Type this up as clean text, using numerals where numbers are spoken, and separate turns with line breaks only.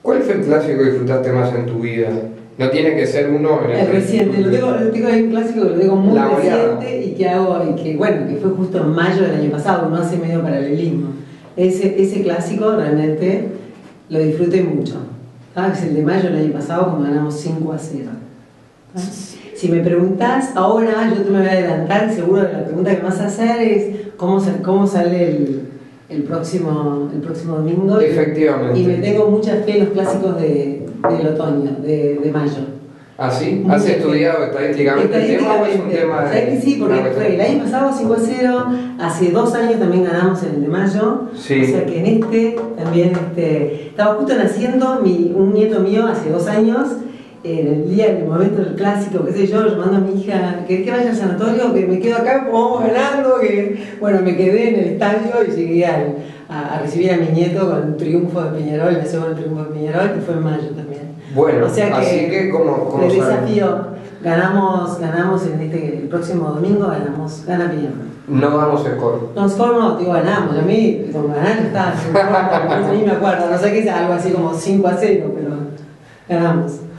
¿Cuál fue el clásico que disfrutaste más en tu vida? No tiene que ser uno en
el reciente, lo tengo ahí un clásico que lo tengo muy reciente y que hago, y que bueno, que fue justo en mayo del año pasado, no hace medio paralelismo. Ese clásico realmente lo disfruté mucho. Es el de mayo del año pasado cuando ganamos 5-0. Si me preguntás ahora, yo te me voy a adelantar, seguro que la pregunta que me vas a hacer es cómo sale el próximo domingo.
Efectivamente.
Y me tengo mucha fe en los clásicos del otoño, de mayo.
¿Ah, sí? ¿Has estudiado estadísticamente el tema o es un tema de...?
¿Sabes que sí? Porque fue el año pasado 5-0, hace 2 años también ganamos en el de mayo.
Sí.
O sea que en también, estaba justo naciendo un nieto mío hace 2 años, en el momento del clásico, qué sé yo mando a mi hija, ¿querés que vaya al sanatorio? Que me quedo acá, vamos ganando, bueno, me quedé en el estadio y llegué a recibir a mi nieto con un triunfo de Peñarol, el segundo triunfo de Peñarol, y fue en mayo también.
Bueno,
o sea que,
así que como
el desafío, ganamos el próximo domingo, gana Peñarol.
No damos score.
No, score no, digo, ganamos. A mí, con ganar ya está, no me acuerdo, no sé qué es algo así como 5-0, pero ganamos.